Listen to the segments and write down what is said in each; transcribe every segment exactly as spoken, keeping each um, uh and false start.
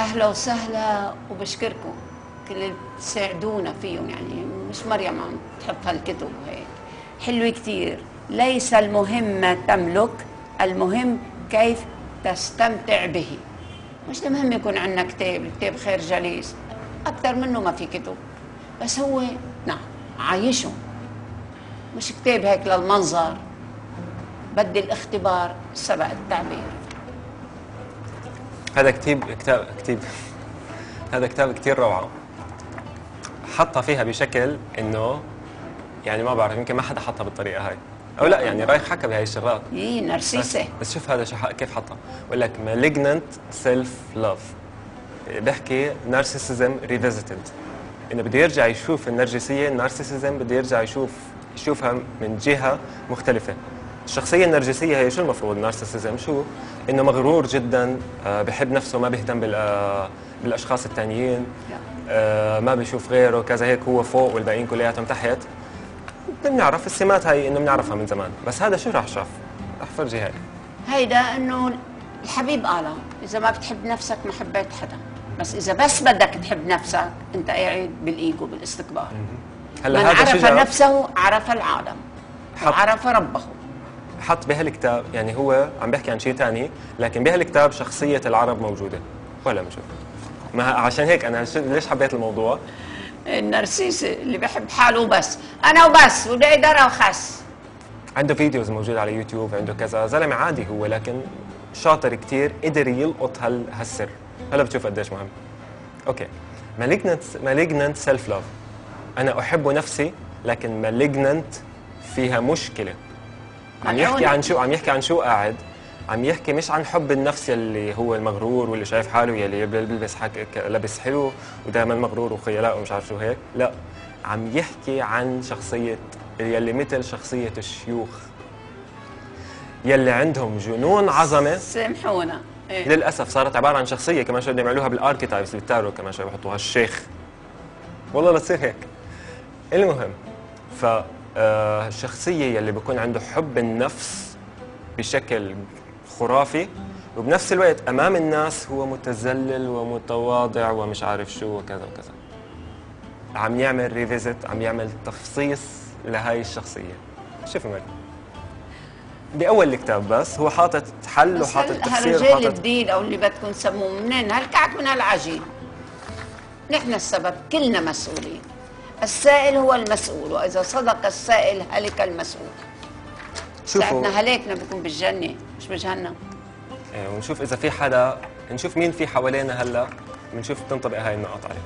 اهلا وسهلا وبشكركم كل اللي بتساعدونا فيهم، يعني مش مريم عم تحط هالكتب وهيك حلوة كتير. ليس المهم ما تملك، المهم كيف تستمتع به. مش المهم يكون عندنا كتاب، الكتاب خير جليس، أكثر منه ما في كتب، بس هو نعم عايشه، مش كتاب هيك للمنظر، بدي الاختبار سبق التعبير. هذا كتاب كتاب كتاب هذا كتاب كثير روعة، حطها فيها بشكل انه يعني ما بعرف، يمكن ما حدا حطها بالطريقة هاي، او لا يعني رايح حكى بهاي الشغلات. ايه نرسيسة. بس, بس شوف هذا شو كيف حطها، بقول لك malignant self love، بحكي narcissism revisited، انه بده يرجع يشوف النرجسية، النارسيسيزم بده يرجع يشوف يشوفها من جهة مختلفة. الشخصية النرجسية هي شو المفروض؟ النارسيسيزم شو؟ انه مغرور جدا، بحب نفسه، ما بيهتم بالاشخاص الثانيين، ما بيشوف غيره كذا، هيك هو فوق والباقيين كلياتهم تحت. بنعرف السمات هاي، انه بنعرفها من زمان، بس هذا شو راح شاف؟ راح فرجي هاي هيدا انه الحبيب قالها اذا ما بتحب نفسك ما حبيت حدا، بس اذا بس بدك تحب نفسك انت قاعد بالايجو بالاستكبار. هلا من هذا عرف شجرة نفسه عرف العالم وعرف ربه. حط بهالكتاب، يعني هو عم بيحكي عن شيء ثاني، لكن بهالكتاب شخصية العرب موجودة ولا مشوف. ما عشان هيك انا ليش حبيت الموضوع؟ النرسيسي اللي بحب حاله بس، انا وبس وده اداره وخس. عنده فيديوز موجودة على يوتيوب، عنده كذا، زلمة عادي هو، لكن شاطر كتير، قدر يلقط هال هالسر. هلا بتشوف قديش مهم. اوكي، malignant malignant self love، انا احب نفسي، لكن malignant فيها مشكلة. عم يحكي عن شو؟ عم يحكي عن شو قاعد؟ عم يحكي مش عن حب النفس يلي هو المغرور واللي شايف حاله يلي بيلبس حك... لبس حلو ودائما مغرور وخيلاء ومش عارف شو هيك، لا، عم يحكي عن شخصية يلي مثل شخصية الشيوخ يلي عندهم جنون عظمة. سامحونا إيه؟ للأسف صارت عبارة عن شخصية، كمان شو بدهم يعملوها بالاركيتايبس بالتارو، كمان شو بحطوها الشيخ، والله لا تصير هيك. المهم، ف الشخصية يلي بيكون عنده حب النفس بشكل خرافي، وبنفس الوقت أمام الناس هو متذلل ومتواضع ومش عارف شو وكذا وكذا. عم يعمل ريفيزت، عم يعمل تفصيص لهاي الشخصية. شوفوا معي بأول الكتاب، بس هو حاطط حل وحاطط تفسير هالرجال وحاطط الدين أو اللي بدكم تسموه منين؟ هالكعك من هالعجين. نحن السبب، كلنا مسؤولين. السائل هو المسؤول، وإذا صدق السائل هلك المسؤول. ساعتنا هلكنا بكون بالجنة مش بجهنم. ايه، ونشوف إذا في حدا، نشوف مين في حوالينا هلا، بنشوف تنطبق هاي النقاط عليه.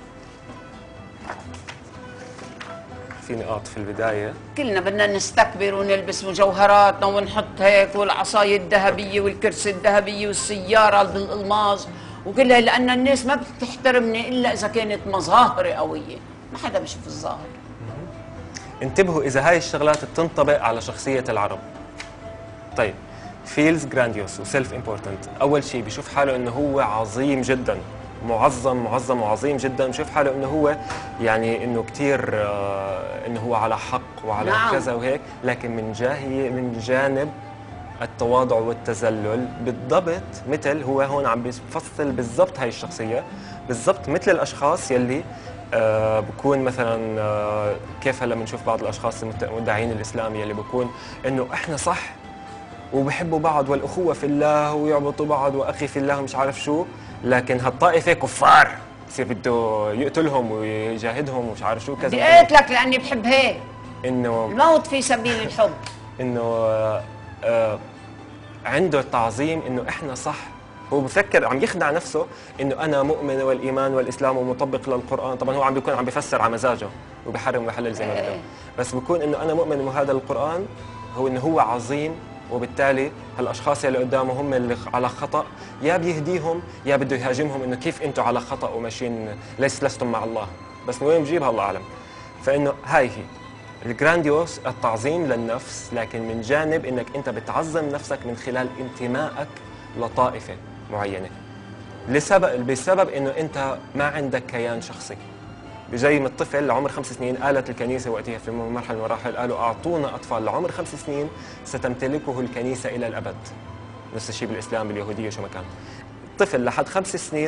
في نقاط في البداية، كلنا بدنا نستكبر ونلبس مجوهراتنا ونحط هيك، والعصاية الذهبية والكرسي الذهبية والسيارة بالألماظ وكلها، لأن الناس ما بتحترمني إلا إذا كانت مظاهري قوية، ما حدا بيشوف الظاهر. انتبهوا إذا هاي الشغلات بتنطبق على شخصية العرب. طيب، feels grandiose و self important، أول شيء بيشوف حاله إنه هو عظيم جدا، معظم معظم وعظيم جدا، بشوف حاله إنه هو يعني إنه كتير آه إنه هو على حق وعلى نعم. كذا وهيك، لكن من جاهي من جانب التواضع والتذلل بالضبط، مثل هو هون عم بيفصل بالضبط هاي الشخصية، بالضبط مثل الأشخاص يلي آه بكون مثلا آه كيف هلا بنشوف بعض الأشخاص المدعين الإسلامي يلي بكون إنه إحنا صح وبحبوا بعض والأخوة في الله ويعبطوا بعض وأخي في الله ومش عارف شو، لكن هالطائفة كفار، بصير بده يقتلهم ويجاهدهم ومش عارف شو كذا. بدي قلت لك لأني بحب هيك، إنه الموت في سبيل الحب. إنه آه آه عنده تعظيم إنه إحنا صح، هو بفكر عم يخدع نفسه إنه أنا مؤمن والإيمان والإسلام ومطبق للقرآن، طبعا هو عم بيكون عم بيفسر على مزاجه وبيحرم ويحلل زي ما بده، بس بيكون إنه أنا مؤمن بهذا القرآن، هو إنه هو عظيم، وبالتالي هالاشخاص اللي قدامه هم اللي على خطا، يا بيهديهم يا بده يهاجمهم انه كيف انتم على خطا وماشيين ليس لستم مع الله، بس من وين بجيبها الله اعلم. فانه هاي هي الجرانديوس، التعظيم للنفس، لكن من جانب انك انت بتعظم نفسك من خلال انتمائك لطائفه معينه، لسبب بسبب انه انت ما عندك كيان شخصي. زي ما الطفل لعمر خمس سنين قالت الكنيسة وقتها في مرحلة من المراحل، قالوا أعطونا أطفال لعمر خمس سنين ستمتلكه الكنيسة إلى الأبد. نفس الشيء بالإسلام باليهودية شو ما كان. الطفل لحد خمس سنين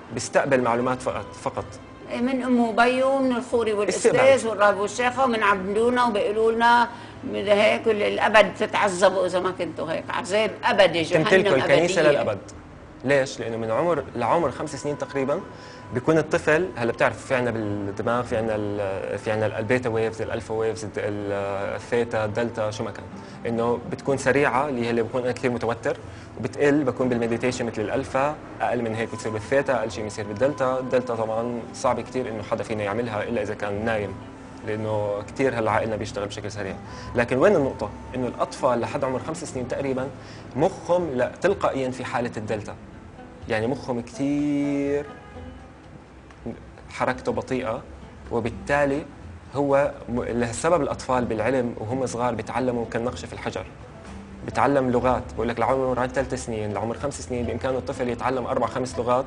بيستقبل معلومات فقط فقط من امه وبيه ومن الخوري استقبال. والاستاذ والراهب والشيخه، ومن عبدونا وبيقولوا لنا من هيك الابد تتعذبوا اذا ما كنتوا هيك، عذاب ابدي، جهنم تمتلكوا الكنيسه أبدية. للابد. ليش؟ لانه من عمر لعمر خمس سنين تقريبا بيكون الطفل، هلا بتعرف في عندنا بالدماغ في عندنا في عندنا البيتا ويفز، الالفا ويفز، الثيتا، الدلتا، شو ما كان، انه بتكون سريعه اللي هي اللي بكون انا كثير متوتر، وبتقل بكون بالمديتيشن مثل الالفا، اقل من هيك بتصير بالثيتا، اقل شيء بيصير بالدلتا. الدلتا طبعا صعب كثير انه حدا فينا يعملها الا اذا كان نايم، لانه كثير هلا عقلنا بيشتغل بشكل سريع. لكن وين النقطه؟ انه الاطفال لحد عمر خمس سنين تقريبا مخهم لا تلقائيا في حاله الدلتا، يعني مخهم كثير حركته بطيئه، وبالتالي هو لسبب الاطفال بالعلم وهم صغار بيتعلموا كالنقش في الحجر، بيتعلم لغات. بقول لك لعمر عند ثلاث سنين لعمر خمس سنين بامكانه الطفل يتعلم اربع خمس لغات،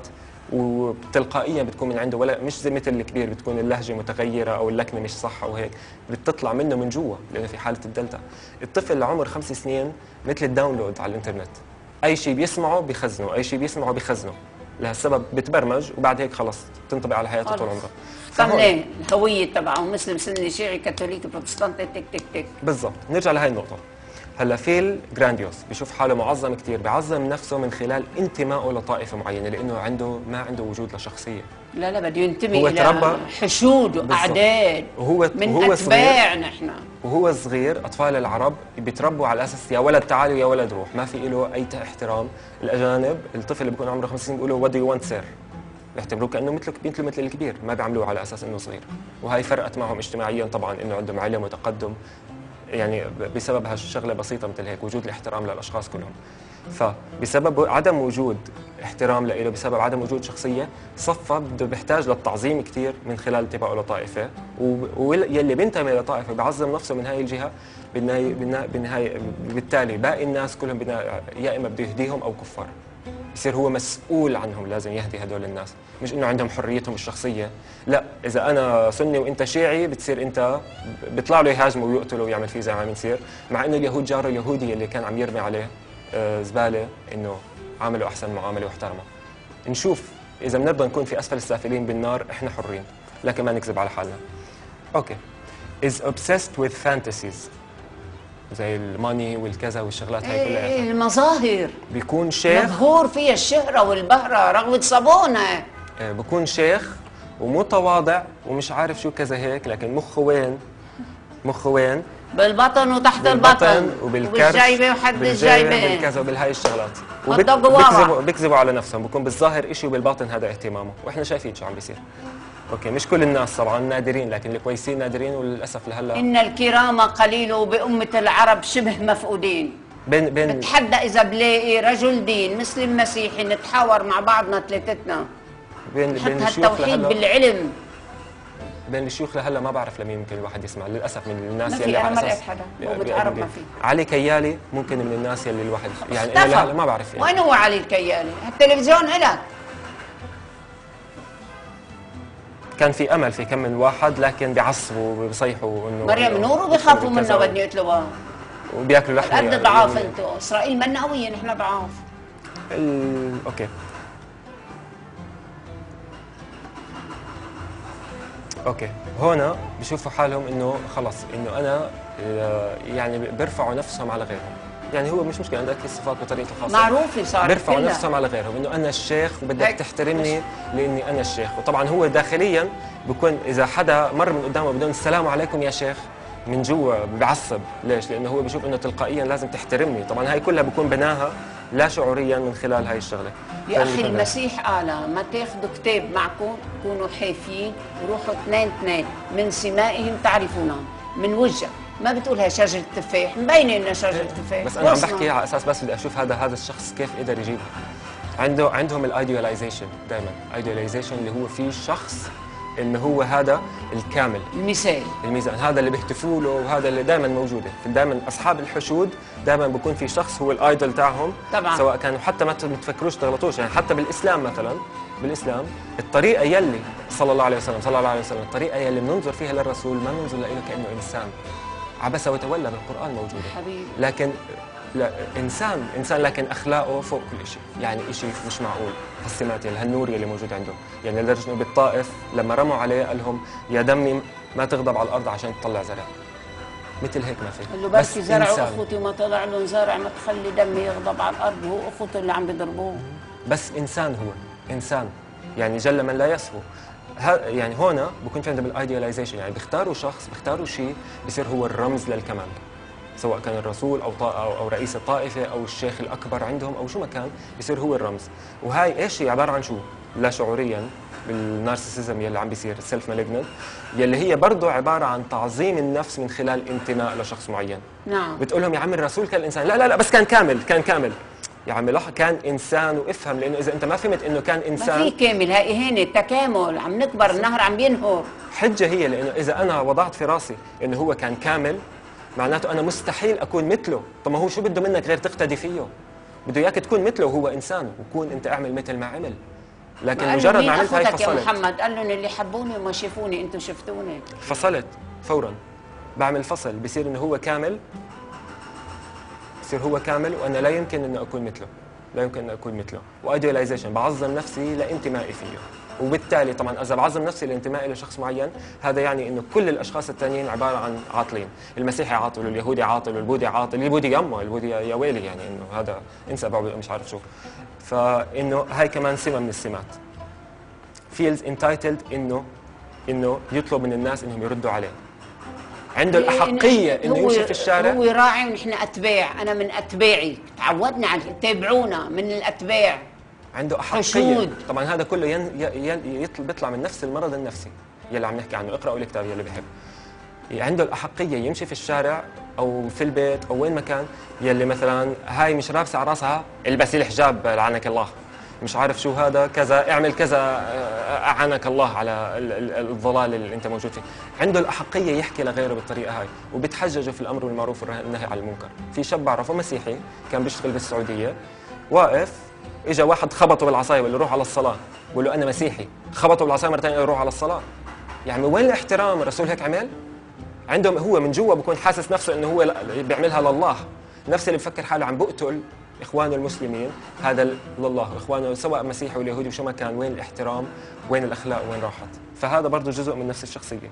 وتلقائيا بتكون من عنده، ولا مش زي مثل الكبير بتكون اللهجه متغيره او اللكنه مش صح او هيك، بتطلع منه من جوا لانه في حاله الدلتا. الطفل لعمر خمس سنين مثل الداونلود على الانترنت، اي شيء بيسمعه بيخزنه، اي شيء بيسمعه بيخزنه، لهالسبب بتبرمج وبعد هيك خلص تنطبق على حياته طول عمره. طلع الهويه تبعه مسلم سني شيعي كاثوليكي بروتستانتي تك تك تك. بالضبط. نرجع لهي النقطه. هلا فيل جرانديوس بيشوف حاله معظم كثير، بيعظم نفسه من خلال انتمائه لطائفه معينه، لانه عنده ما عنده وجود لشخصيه. لا لا بده ينتمي هو الى تربى حشود واعداد وهو من وهو اتباع نحن. وهو صغير اطفال العرب بيتربوا على اساس يا ولد تعال ويا ولد روح، ما في له اي احترام. الاجانب الطفل اللي بيكون عمره خمس سنين بيقولوا وات دو يو ونت سير، بيعتبروه كانه مثله مثله مثل الكبير، ما بيعاملوه على اساس انه صغير. وهي فرقت معهم اجتماعيا طبعا، انه عندهم علم وتقدم، يعني بسبب هالشغله بسيطه مثل هيك، وجود الاحترام للاشخاص كلهم. فبسبب عدم وجود احترام له، بسبب عدم وجود شخصيه، صفى بده بيحتاج للتعظيم كثير من خلال انتمائه لطائفه، واللي بينتمي لطائفه بيعظم نفسه من هاي الجهه، بالنهايه بالنهايه بالتالي باقي الناس كلهم يا اما بده يهديهم او كفار. بصير هو مسؤول عنهم، لازم يهدي هدول الناس، مش انه عندهم حريتهم الشخصيه. لا، اذا انا سني وانت شيعي بتصير انت بيطلع له يهاجمه ويقتله ويعمل فيه زي ما عم يصير، مع انه اليهود جاره اليهودي اللي كان عم يرمي عليه آه زباله انه عامله احسن معامله واحترمه. نشوف اذا بنرضى نكون في اسفل السافلين بالنار احنا حرين، لكن ما نكذب على حالنا. اوكي. is obsessed with fantasies زي الماني والكذا والشغلات هاي كلها. إيه المظاهر بيكون شيخ مظهور فيها الشهرة والبهرة رغبة صابونة. بكون شيخ ومتواضع ومش عارف شو كذا هيك، لكن مخه وين؟ مخه وين؟ بالبطن وتحت البطن وبالجيبة وحد الجيبة بالكذا وبالهاي الشغلات. وبيكذبوا بيكذبوا على نفسهم، بكون بالظاهر شيء وبالباطن هذا اهتمامه، واحنا شايفين شو عم بيصير. اوكي، مش كل الناس طبعا، نادرين، لكن الكويسين نادرين، وللاسف لهلا ان الكرام قليل وبأمة العرب شبه مفقودين. بين بين بتحدى اذا بلاقي رجل دين مسلم مسيحي نتحاور مع بعضنا ثلاثتنا، بين بين الشيوخ التوحيد بالعلم. بين الشيوخ لهلا ما بعرف لمين ممكن الواحد يسمع، للاسف من الناس ما يلي في. على انا ما اساس لقيت حدا وبتعرب ما في. علي كيالي ممكن من الناس يلي الواحد يعني اختفى. لهلا ما بعرف يعني. وين هو علي الكيالي؟ التلفزيون إلك. كان في امل في كم من واحد، لكن بيعصبوا وبيصيحوا انه مريم نور وبيخافوا منه بدهم يقتلوها، وبياكلوا لحمه. قد ضعاف انتم، اسرائيل منا قويه، نحن ضعاف. ال... اوكي اوكي هون بشوفوا حالهم انه خلص، انه انا يعني بيرفعوا نفسهم على غيرهم. يعني هو مش مشكله، عندك الصفات بطريقته الخاصه معروفه صارت بيرفعوا كلها. نفسهم على غيرهم، انه انا الشيخ وبدك تحترمني لاني انا الشيخ. وطبعا هو داخليا بكون اذا حدا مر من قدامه بدون السلام عليكم يا شيخ، من جوا بيعصب. ليش؟ لانه هو بيشوف انه تلقائيا لازم تحترمني. طبعا هاي كلها بكون بناها لا شعوريا من خلال هاي الشغله. يا اخي المسيح قال ما تاخذوا كتاب معكم، كونوا حافيين وروحوا اثنين اثنين، من سمائهم تعرفونهم، من وجهك. ما بتقولها شجره تفاح، مبينه انها شجره تفاح. بس انا عم بحكي على اساس بس بدي اشوف هذا هذا الشخص كيف قدر يجيبها. عنده عندهم الايدياليزيشن، دائما ايدياليزيشن اللي هو في شخص انه هو هذا الكامل، المثال، الميزان، هذا اللي بيهتفوا له، وهذا اللي دائما موجوده. دائما اصحاب الحشود دائما بيكون في شخص هو الايدول تاعهم طبعا، سواء كانوا حتى ما تفكروش تغلطوش. يعني حتى بالاسلام مثلا، بالاسلام الطريقه يلي صلى الله عليه وسلم صلى الله عليه وسلم الطريقه يلي بننظر فيها للرسول ما بننظر له كانه انسان. عبس وتولى بالقران موجوده حبيبي. لكن لا انسان انسان لكن اخلاقه فوق كل شيء، يعني شيء مش معقول. هالسمات يلي هالنور يلي موجود عنده، يعني لدرجه انه بالطائف لما رموا عليه قال لهم يا دمي ما تغضب على الارض عشان تطلع زرع. مثل هيك ما في. قال له بركي زرعوا اخوتي وما طلع لهم زرع، ما تخلي دمي يغضب على الارض، هو اخوته اللي عم بيضربوه. بس انسان هو انسان، يعني جل من لا يسهو. يعني هون بكون في عندهم الايدياليزيشن، يعني بيختاروا شخص بيختاروا شيء بصير هو الرمز للكمال، سواء كان الرسول او او, أو رئيس الطائفه او الشيخ الاكبر عندهم او شو ما كان، بيصير هو الرمز. وهاي ايش هي عباره عن شو؟ لا شعوريا بالنارسيسيزم يلي عم بيصير السيلف مالجنت، يلي هي برضه عباره عن تعظيم النفس من خلال انتماء لشخص معين. نعم. بتقول لهم يا عم الرسول كان انسان، لا لا لا بس كان كامل، كان كامل. يا عمي لا كان انسان، وافهم، لانه اذا انت ما فهمت انه كان انسان ما في كامل، هاي هنا التكامل، عم نكبر النهر عم بينهر. حجه هي، لانه اذا انا وضعت في راسي انه هو كان كامل معناته انا مستحيل اكون مثله. طب ما هو شو بده منك غير تقتدي فيه؟ بده اياك تكون مثله وهو انسان، وكون انت اعمل مثل ما عمل. لكن مجرد ما عملت هاي فصلت. يا محمد قال لهم اللي حبوني وما شافوني انتم شفتوني. فصلت فورا، بعمل فصل، بصير انه هو كامل، بصير هو كامل وانا لا يمكن اني اكون مثله، لا يمكن ان اكون مثله. وايدياليزيشن، بعظم نفسي لانتمائي فيه، وبالتالي طبعا اذا بعظم نفسي لانتمائي لشخص معين، هذا يعني انه كل الاشخاص الثانيين عباره عن عاطلين. المسيحي عاطل، واليهودي عاطل، والبوذي عاطل، البوذي يمه، البوذي يا ويلي، يعني انه هذا انسى مش عارف شو. فانه هاي كمان سمه من السمات. feels entitled انه انه يطلب من الناس انهم يردوا عليه. عنده الأحقية إنه يمشي في الشارع. هو راعي ونحن أتباع، أنا من أتباعي، تعودنا على تابعونا من الأتباع. عنده أحقية حشود. طبعا هذا كله ين... ي... يطلع بيطلع من نفس المرض النفسي يلي عم نحكي عنه، اقرأوا الكتاب يلي بحب. عنده الأحقية يمشي في الشارع أو في البيت أو وين ما كان، يلي مثلا هاي مش لابسة على راسها البسي الحجاب لعنك الله، مش عارف شو هذا كذا، اعمل كذا اعانك الله على الضلال اللي انت موجود فيه. عنده الاحقيه يحكي لغيره بالطريقه هاي، وبتحججه في الامر بالمعروف والنهي عن المنكر. في شاب بعرفه مسيحي كان بيشتغل بالسعوديه، واقف اجى واحد خبطه بالعصايه بقول له روح على الصلاه، بقول له انا مسيحي، خبطه بالعصايه مره ثانيه روح على الصلاه. يعني وين الاحترام؟ الرسول هيك عمل؟ عندهم هو من جوا بكون حاسس نفسه انه هو بيعملها لله، نفس اللي بفكر حاله عم بقتل إخوانه المسلمين، هذا لله، إخوانه سواء مسيحي ولا يهودي وشو ما كان، وين الاحترام؟ وين الأخلاق؟ وين راحت؟ فهذا برضه جزء من نفس الشخصية.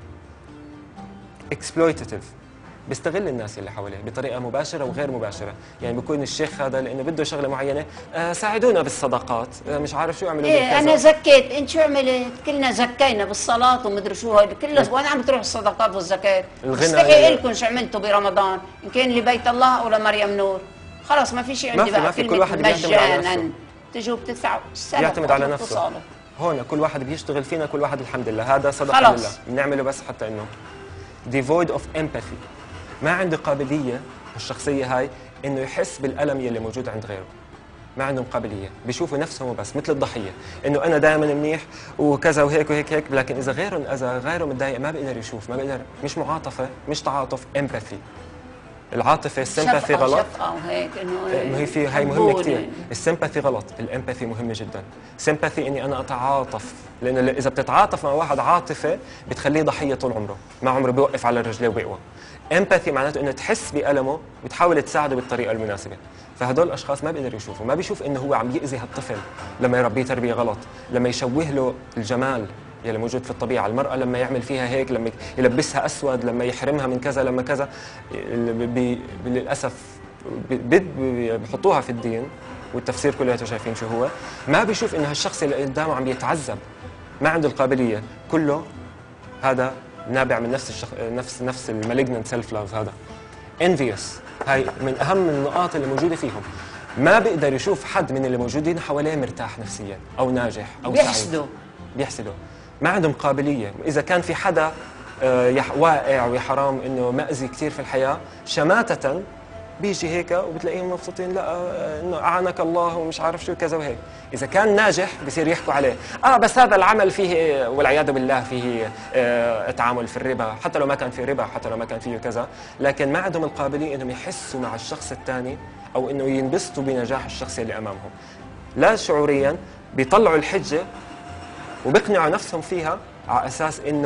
exploitative، بيستغل الناس اللي حواليه بطريقة مباشرة وغير مباشرة، يعني بيكون الشيخ هذا لأنه بده شغلة معينة، آه ساعدونا بالصدقات، آه مش عارف شو اعملوا إيه أنا زكيت، أنت شو عملت؟ كلنا زكينا بالصلاة ومدري شو هذا كله، وين عم بتروح الصدقات والزكاة؟ استحي لكم شو عملتوا برمضان، إن كان لبيت الله أو لمريم نور. خلاص ما في شيء عندي بقى، ما في، كل واحد بيعتمد على نفسه، تجوا بتدفعوا بيعتمد على نفسه. هون كل واحد بيشتغل فينا، كل واحد الحمد لله هذا صدقه لله بنعمله، بس حتى انه devoid of empathy، ما عنده قابليه الشخصيه هاي انه يحس بالالم يلي موجود عند غيره. ما عندهم قابليه، بيشوفوا نفسهم بس مثل الضحيه، انه انا دائما منيح وكذا وهيك وهيك هيك، لكن اذا غيرهم اذا غيره متضايق ما بيقدر يشوف، ما بيقدر، مش معاطفه، مش تعاطف، empathy. العاطفه السمباثي غلط، وهيك انه هي في هي مهمه كثير. السمباثي غلط، الامباثي مهمه جدا. سمباثي اني انا اتعاطف، لانه اذا بتتعاطف مع واحد عاطفه بتخليه ضحيه طول عمره، ما عمره بيوقف على رجليه وبيقوى. امباثي معناته انه تحس بألمه وتحاول تساعده بالطريقه المناسبه. فهدول الاشخاص ما بيقدروا يشوفوا، ما بيشوف انه هو عم يأذي هالطفل لما يربيه تربيه غلط، لما يشوه له الجمال يلي موجود في الطبيعة، المرأة لما يعمل فيها هيك، لما يلبسها أسود، لما يحرمها من كذا، لما كذا، للأسف بيحطوها في الدين والتفسير كلياته شايفين شو هو، ما بيشوف إنه هالشخص اللي قدامه عم يتعذب، ما عنده القابلية، كله هذا نابع من نفس الشخ... نفس نفس المالجننت سيلف لاف. هذا انفيوس، هاي من أهم النقاط اللي موجودة فيهم، ما بيقدر يشوف حد من اللي موجودين حواليه مرتاح نفسيا أو ناجح أو سعيد، بيحسدوا بيحسدوا، ما عندهم قابلية. إذا كان في حدا واقع ويا حرام إنه مأذي كثير في الحياة، شماتة بيجي هيك وبتلاقيهم مبسوطين، لا إنه أعانك الله ومش عارف شو كذا وهيك. إذا كان ناجح بصير يحكوا عليه، آه بس هذا العمل فيه والعياذ بالله فيه آه تعامل في الربا، حتى لو ما كان فيه ربا، حتى لو ما كان فيه كذا، لكن ما عندهم القابلية إنهم يحسوا مع الشخص الثاني أو إنه ينبسطوا بنجاح الشخص اللي أمامهم. لا شعوريا بيطلعوا الحجة وبيقنعوا نفسهم فيها على أساس إنه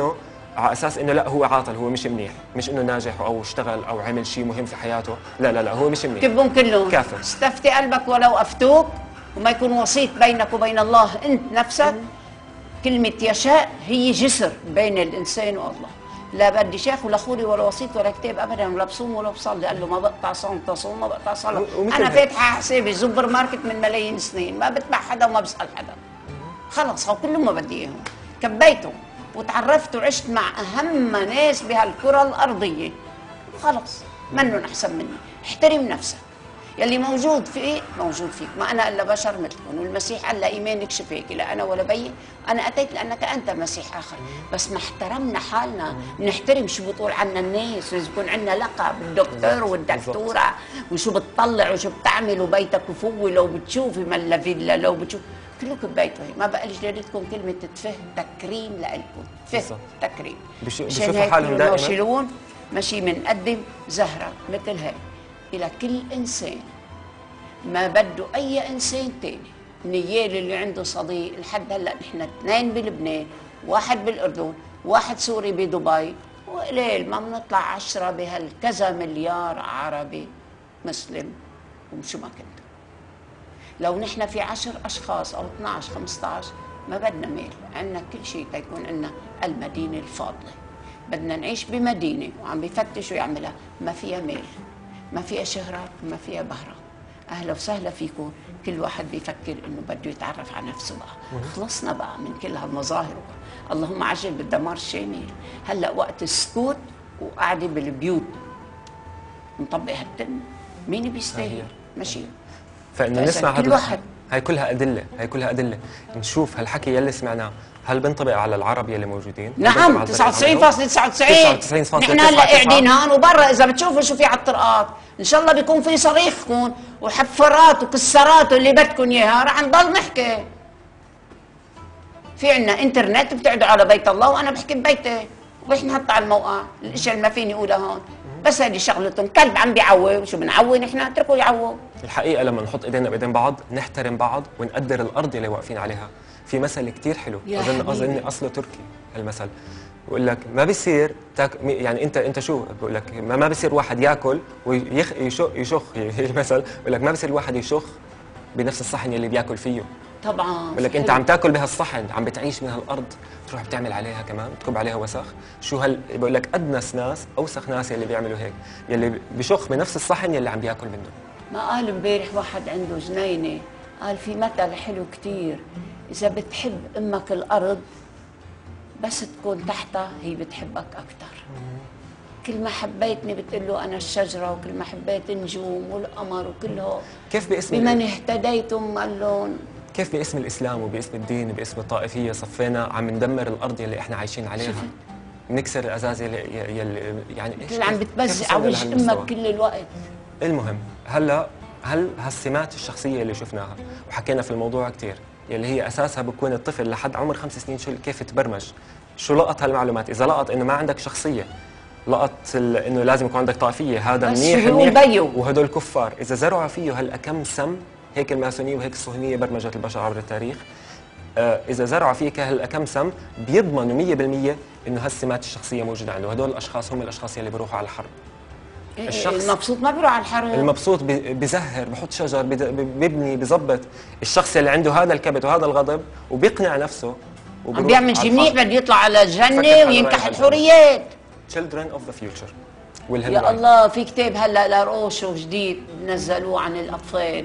على اساس انه لا هو عاطل، هو مش منيح، مش انه ناجح او اشتغل او عمل شيء مهم في حياته، لا لا لا هو مش منيح. كبهم كلهم كافر. استفتي قلبك ولو افتوك، وما يكون وسيط بينك وبين الله انت نفسك. كلمة يشاء هي جسر بين الانسان والله. لا بدي شيخ ولا خوري ولا وسيط ولا كتاب ابدا، ولا بصوم ولا بصلي. قال له ما بقطع صوم تصوم، ما بقطع صلاه. انا فاتحه حسابي سوبر ماركت من ملايين سنين، ما بتبع حدا وما بسال حدا. خلص هو كلهم ما بدي اياهم. كبيته وتعرفت وعشت مع اهم ناس بهالكره الارضيه. خلص منن احسن مني. احترم نفسك. يلي موجود فيه موجود فيك، ما انا الا بشر مثلكم، والمسيح قال لا ايمانك شفاك، لا انا ولا بي، انا اتيت لانك انت مسيح اخر. بس ما احترمنا حالنا، بنحترم شو بتقول عنا الناس، لازم يكون عندنا لقب الدكتور والدكتوره، وشو بتطلع وشو بتعمل، وبيتك وفوي لو بتشوفي ملا فيلا لو بتشوف كلكم ببيته. ما بقى جلدتكم كلمه تفه تكريم لكم، تفه تكريم. بشوفوا حالهم دائما ناشلون ماشي بنقدم زهره مثل هيك إلى كل إنسان ما بده أي إنسان تاني. نيال اللي عنده صديق لحد هلا نحن اثنين بلبنان، واحد بالأردن، واحد سوري بدبي، وقليل ما بنطلع عشرة بهالكذا مليار عربي مسلم وشو ما كنت. لو نحن في عشر أشخاص أو اثنعش خمسطعش ما بدنا ميل، عندنا كل شيء تيكون عندنا المدينة الفاضلة. بدنا نعيش بمدينة وعم بيفتشوا يعملها ما فيها ميل، ما فيها شهرة، ما فيها بهرة. أهلا وسهلا فيكم. كل واحد بيفكر إنه بده يتعرف على نفسه بقى. خلصنا بقى من كل هالمظاهر بقى. اللهم عجل بالدمار الشامل. هلا وقت السكوت وقاعدة بالبيوت نطبق هالتم. مين بيستاهل؟ ماشي. فإنه نسمع هذا، هاي كلها أدلة، هاي كلها أدلة. نشوف هالحكي يلي سمعناه هل بينطبق على العرب يلي موجودين؟ نعم تسعة وتسعين فاصلة تسعة وتسعين. نحن هلا قاعدين هون وبرا اذا بتشوفوا شو في على الطرقات، ان شاء الله بيكون في صريخكم وحفرات وكسرات واللي بدكم اياها، رح نضل نحكي. في عنا انترنت بتقعدوا على بيت الله وانا بحكي ببيتي، ورح نحط على الموقع الاشياء اللي ما فيني اقولها هون. بس هذه شغلتهم. كلب عم بيعوي وشو بنعوي نحن؟ اتركوا يعووا. الحقيقه لما نحط ايدينا بايدين بعض نحترم بعض ونقدر الارض اللي واقفين عليها. في مثل كتير حلو اظن اظن اصله تركي هالمثل، بقول لك ما بيصير تاك... يعني انت انت شو بقول لك ما, ما بيصير واحد ياكل ويخ يشخ يشخ هي المثل بقول لك ما بيصير واحد يشخ بنفس الصحن اللي بياكل فيه. طبعا بقول لك انت عم تاكل بهالصحن، عم بتعيش من هالارض، تروح بتعمل عليها كمان بتكب عليها وسخ. شو هال بقول لك ادنس ناس اوسخ ناس يلي بيعملوا هيك، يلي بشخ بنفس الصحن يلي عم بياكل منه. ما قال امبارح واحد عنده جنينه، قال في مثل حلو كثير، اذا بتحب امك الارض بس تكون تحتها هي بتحبك اكثر. كل ما حبيتني بتقول له انا الشجره، وكل ما حبيت النجوم والقمر وكله. كيف باسم بمن اهتديتم قال لهم. كيف باسم الاسلام وباسم الدين وباسم الطائفيه صفينا عم ندمر الارض اللي احنا عايشين عليها، نكسر الازاز اللي يلي يعني ايش عم بتبزع وجه امك كل الوقت. المهم هلا هل هالسمات الشخصيه اللي شفناها وحكينا في الموضوع كثير يلي هي اساسها بكون الطفل لحد عمر خمس سنين شو كيف تبرمج، شو لقط هالمعلومات؟ اذا لقط انه ما عندك شخصيه، لقط انه لازم يكون عندك طائفيه، هذا منيح منيح وهدول كفار، اذا زرعوا فيه هالأكم سم، هيك الماسونيه وهيك الصهيونيه برمجت البشر عبر التاريخ. آه اذا زرعوا فيك هالأكم سم بيضمنوا مية بالمية انه هالسمات الشخصيه موجوده عنده، وهدول الاشخاص هم الاشخاص اللي بيروحوا على الحرب. الشخص المبسوط ما بيروح على الحرب، المبسوط بزهر، بحط شجر، ببني، بظبط. الشخص اللي عنده هذا الكبت وهذا الغضب وبيقنع نفسه عم بيعمل شيء منيح، بده يطلع على الجنه وينكح الحوريات. Children of the future. يا الله في كتاب هلا لروشو جديد نزلوه عن الاطفال.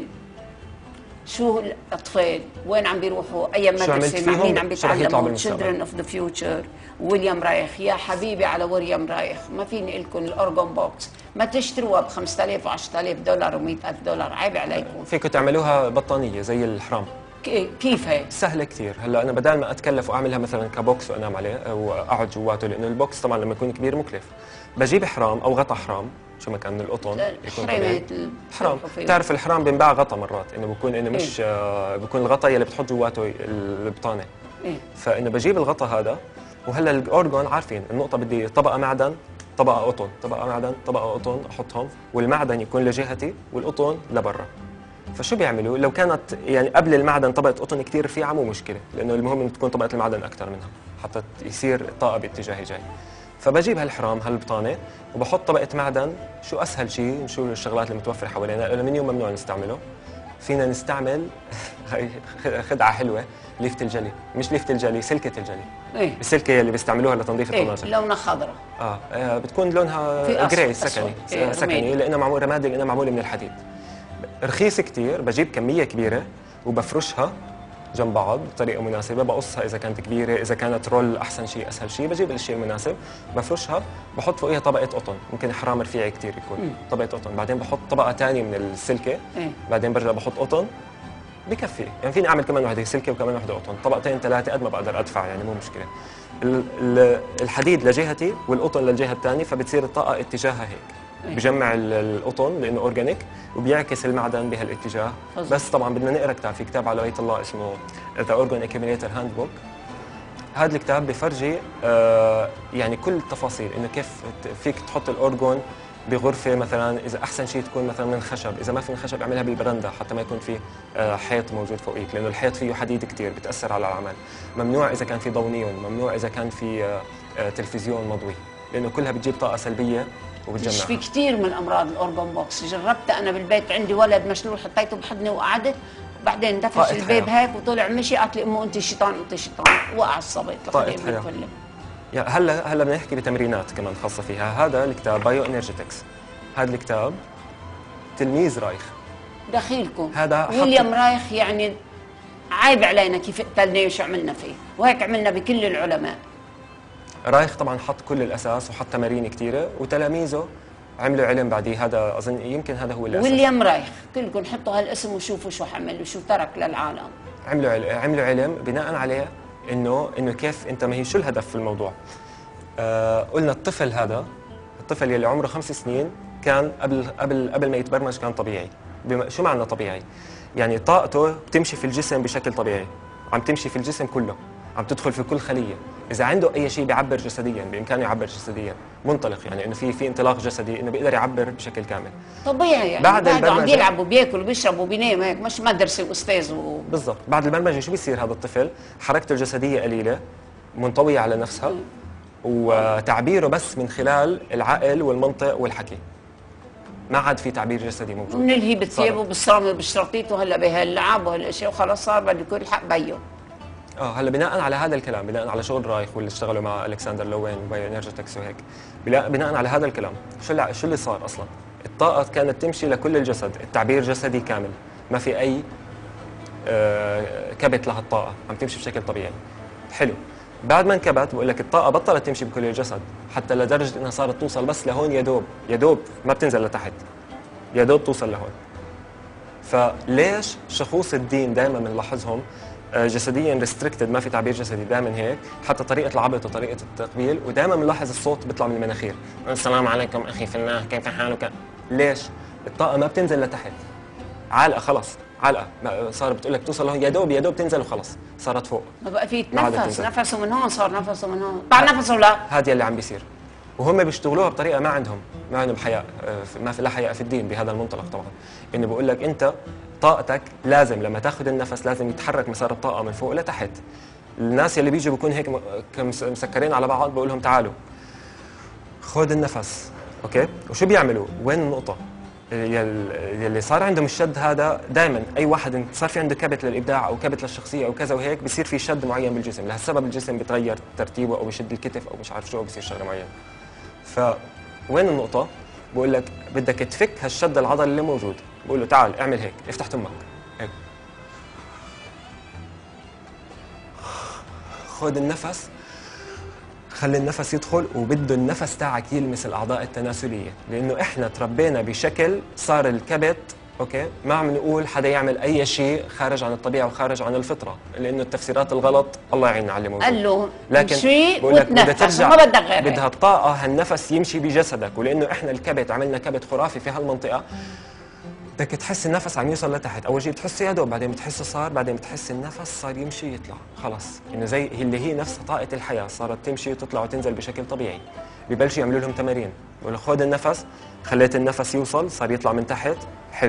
شو الاطفال؟ وين عم بيروحوا؟ اي مدرسه؟ مع مين عم بيتعلموا؟ Children of the future. ويليام رايخ، يا حبيبي على ويليام رايخ، ما فيني اقول لكم الاورجون بوكس ما تشتروها ب خمسة آلاف وعشرة آلاف دولار ومئة ألف دولار، عيب عليكم. فيكم تعملوها بطانيه زي الحرام. كيف هي؟ سهله كثير. هلا انا بدال ما اتكلف واعملها مثلا كبوكس وانام عليه واقعد جواته، لانه البوكس طبعا لما يكون كبير مكلف، بجيب حرام او غطا حرام شو ما كان من القطن يكون حرام. بتعرف الحرام بنباع غطا مرات، انه بكون انه مش آه بكون الغطا يلي بتحط جواته البطانه. إيه؟ فانه بجيب الغطا هذا، وهلا الاورجون عارفين النقطه بدي طبقه معدن، طبقه قطن، طبقه معدن، طبقه قطن احطهم، والمعدن يكون لجهتي والقطن لبرا. فشو بيعملوا؟ لو كانت يعني قبل المعدن طبقه قطن كثير رفيعه مو مشكله، لانه المهم انه تكون طبقه المعدن اكثر منها حتى يصير الطاقه باتجاه جاي. فبجيب هالحرام هالبطانه وبحط طبقه معدن. شو اسهل شيء؟ شو الشغلات المتوفره حوالينا؟ الالومنيوم ممنوع نستعمله. فينا نستعمل خدعه حلوه، ليفه الجلي، مش ليفه الجلي، سلكه الجلي. ايه السلكه اللي بيستعملوها لتنظيف ايه الطناجر. لونها خضراء. آه. اه بتكون لونها في جراي أصفر، سكني. أسود. إيه، سكني رمادي. لانها معموله رمادي، لانها معموله من الحديد. رخيص كتير. بجيب كميه كبيره وبفرشها جنب بعض بطريقه مناسبه. بقصها اذا كانت كبيره، اذا كانت رول احسن شيء اسهل شيء. بجيب الشيء المناسب بفرشها، بحط فوقيها طبقه قطن، ممكن حرام رفيع كتير يكون. مم. طبقه قطن، بعدين بحط طبقه ثانيه من السلكه. ايه بعدين برجع بحط قطن. بكفي يعني، فيني اعمل كمان وحده سلكه وكمان وحده قطن، طبقتين ثلاثه قد ما بقدر ادفع يعني، مو مشكله. ال- ال- الحديد لجهتي والقطن للجهه الثانيه، فبتصير الطاقه اتجاهها هيك. إيه. بجمع ال- القطن لانه اورجانيك وبيعكس المعدن بهالاتجاه. فظيع. بس طبعا بدنا نقرا كتاب، في كتاب على آية الله اسمه ذا اورجان اكيوميليتر هاند بوك. هذا الكتاب بفرجي آه يعني كل التفاصيل، انه كيف ت- فيك تحط الاورجون بغرفه مثلا، اذا احسن شيء تكون مثلا من خشب، اذا ما في من خشب اعملها بالبرندة حتى ما يكون في آه حيط موجود فوقيك، لانه الحيط فيه حديد كثير بتاثر على العمل. ممنوع اذا كان في ضوء نيون، ممنوع اذا كان في آه آه تلفزيون مضوي، لانه كلها بتجيب طاقه سلبيه وبتجمعها. مش في كثير من امراض الاورجون بوكس. جربت انا بالبيت، عندي ولد مشلول حطيته بحضني وقعدت، وبعدين دفش طاقة البيب حياة. هيك وطلع مشي، قالت لي امه انت شيطان انت شيطان، وقع الصبي طاقة تقريبا حياة. كله. يعني هلا هلا بدنا نحكي بتمرينات كمان خاصه فيها. هذا الكتاب بايو انرجيتكس. هذا الكتاب تلميذ رايخ. دخيلكم هذا حط- ويليام رايخ يعني عيب علينا كيف قتلناه وشو عملنا فيه، وهيك عملنا بكل العلماء. رايخ طبعا حط كل الاساس وحط تمارين كثيره، وتلاميذه عملوا علم بعديه. هذا اظن يمكن هذا هو الاساس. ويليام رايخ، كلكم حطوا هالاسم وشوفوا شو حمل وشو ترك للعالم. عملوا عل- عملوا علم بناء عليه انه انه كيف انت، ما هي شو الهدف في الموضوع. آه قلنا الطفل هذا، الطفل يلي عمره خمس سنين كان قبل قبل قبل ما يتبرمج كان طبيعي. بما شو معنى طبيعي؟ يعني طاقته بتمشي في الجسم بشكل طبيعي، عم تمشي في الجسم كله، عم تدخل في كل خليه. اذا عنده اي شيء بيعبر جسديا، بامكانه يعبر جسديا، منطلق يعني انه في في انطلاق جسدي، انه بيقدر يعبر بشكل كامل. طبيعي يعني بعد بعده عم البرمجة- بيلعب وبياكل وبيشرب وبينام هيك، مش مدرسه واستاذ و... بالضبط. بعد البرمجه شو بيصير؟ هذا الطفل حركته الجسديه قليله، منطويه على نفسها، وتعبيره بس من خلال العقل والمنطق والحكي. ما عاد في تعبير جسدي موجود. من الهي بثيابه صارت. بالصرامه بالشرطيط وهلا بهاللعب وهالاشياء، وخلص صار بده يكون الحق بيه. اه هلا بناء على هذا الكلام، بناء على شغل رايخ واللي اشتغلوا مع الكسندر لوين وبايو انرجيتكس وهيك، بلا- بناء على هذا الكلام شو اللي شو اللي صار اصلا؟ الطاقه كانت تمشي لكل الجسد، التعبير جسدي كامل، ما في اي آه كبت لها الطاقه، عم تمشي بشكل طبيعي. حلو. بعد ما انكبت بقول لك الطاقه بطلت تمشي بكل الجسد، حتى لدرجه انها صارت توصل بس لهون، يا دوب يا دوب ما بتنزل لتحت، يا دوب توصل لهون. فليش شخوص الدين دائما بنلاحظهم آه، جسديا ريستريكتد، ما في تعبير جسدي دائما هيك، حتى طريقه العبط وطريقه التقبيل، ودائما بنلاحظ الصوت بيطلع من المناخير، السلام عليكم اخي في الله كيف حالك. ليش؟ الطاقه ما بتنزل لتحت، علقه خلص، علقه ما- صار بتقول لك توصل لهون، يا دوب يا دوب تنزل وخلص صارت فوق. ما بقى في ما عاد يتنفس، تنزل. نفسه من هون صار نفسه من هون، طلع نفسه لا. هذا اللي عم بيصير، وهم بيشتغلوها بطريقه ما عندهم ما عندهم حياء، آه، ما في لا حياء في الدين بهذا المنطلق طبعا. انه بقول لك انت طاقتك لازم لما تاخذ النفس لازم يتحرك مسار الطاقه من فوق لتحت. الناس اللي بيجوا بيكون هيك م- كمس- مسكرين على بعض، بقول لهم تعالوا خذ النفس، اوكي؟ وشو بيعملوا؟ وين النقطه؟ يل- يلي صار عندهم الشد هذا دائما، اي واحد صار في عنده كبت للابداع او كبت للشخصيه او كذا وهيك، بصير في شد معين بالجسم، لهالسبب الجسم بتغير ترتيبه او بيشد الكتف او مش عارف شو، او بصير شغله معينه. فوين النقطه؟ بقول لك بدك تفك هالشد العضلي اللي موجود، بقول له تعال اعمل هيك، افتح تمك هيك، خذ النفس، خلي النفس يدخل، وبده النفس تاعك يلمس الاعضاء التناسليه، لانه احنا تربينا بشكل صار الكبت اوكي، ما عم نقول حدا يعمل اي شيء خارج عن الطبيعه وخارج عن الفطره، لانه التفسيرات الغلط الله يعيننا على اللي موجود. قال له لكن امشي بقول لك بدها وتنفس ترجع، وما بدك غير هيك. بدها الطاقه هالنفس يمشي بجسدك، ولانه احنا الكبت عملنا كبت خرافي في هالمنطقه، بدك تحس النفس عم يوصل لتحت، اول شيء بتحسه يا دوب، بعدين بتحسه صار، بعدين بتحس النفس صار يمشي يطلع، خلص انه زي اللي هي نفس طاقه الحياه صارت تمشي وتطلع وتنزل بشكل طبيعي. ببلشوا يعملوا لهم تمارين، بقولوا خذ النفس، خليت النفس يوصل صار يطلع من تحت، حلو،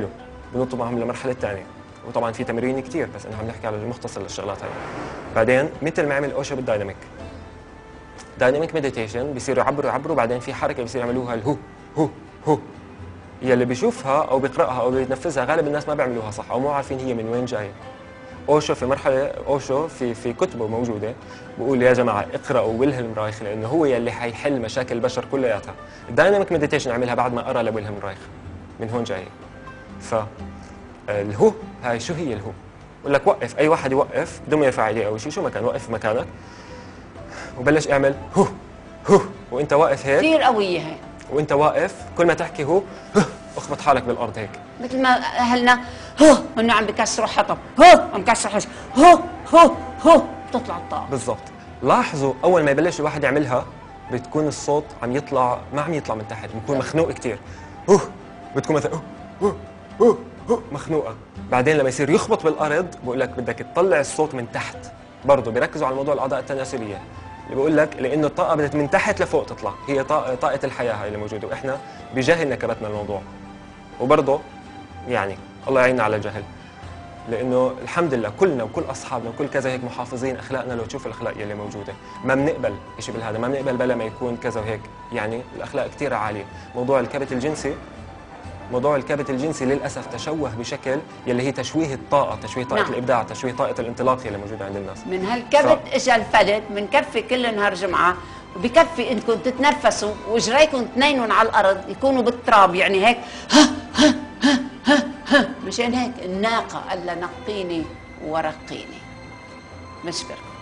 بنطوا معهم للمرحله الثانيه. وطبعا في تمرين كثير، بس انه عم نحكي على المختصر للشغلات هاي. بعدين مثل ما عمل اوشو بالدايناميك، دايناميك مديتيشن بيصيروا يعبروا يعبروا بعدين في حركه بيصيروا يعملوها الهو هو هو. يلي بيشوفها او بيقراها او بينفذها غالب الناس ما بيعملوها صح او مو عارفين هي من وين جايه. اوشو في مرحله اوشو في في كتبه موجوده بقول يا جماعه اقراوا ويلهلم رايخ لانه هو يلي حيحل مشاكل البشر كلياتها. الدايناميك مديتيشن عملها بعد ما قرا لويلهلم رايخ، من هون جايه. ف الهو هاي شو هي الهو؟ بقول لك وقف، اي واحد يوقف بدون ما يرفع ايديه او شيء، شو مكان وقف في مكانك وبلش اعمل هو هو وانت واقف هيك كثير قويه هي. وانت واقف كل ما تحكي هو اخبط حالك بالارض هيك مثل ما اهلنا هو هن عم بكسروا حطب، هو عم بكسروا حش، هو هو هو بتطلع الطاقه. بالضبط. لاحظوا اول ما يبلش الواحد يعملها بتكون الصوت عم يطلع، ما عم يطلع من تحت، بتكون مخنوق كثير. هو بتكون مثلا هو هو هو مخنوقه. بعدين لما يصير يخبط بالارض بقول لك بدك تطلع الصوت من تحت. برضه بيركزوا على موضوع الاعضاء التناسليه اللي بقول لك لانه الطاقه بدها من تحت لفوق تطلع، هي طاقه طاقه الحياه هاي اللي موجوده، واحنا بجهل نكبتنا الموضوع. وبرضه يعني الله يعيننا على الجهل، لانه الحمد لله كلنا وكل اصحابنا وكل كذا هيك محافظين اخلاقنا. لو تشوف الاخلاق يلي موجوده ما بنقبل شيء بالهذا، ما بنقبل بلا ما يكون كذا وهيك، يعني الاخلاق كثير عاليه. موضوع الكبت الجنسي موضوع الكبت الجنسي للاسف تشوه بشكل يلي هي تشويه الطاقه، تشويه طاقه نعم. الابداع، تشويه طاقه الانطلاق يلي موجوده عند الناس. من هالكبت ف... اجى الفلت، بنكفي كل نهار جمعه، وبكفي انكم تتنفسوا واجريكم تنينون على الارض يكونوا بالتراب، يعني هيك ها ها ها ها ها. مشان هيك الناقه قال لها نقيني ورقيني. بشكركم.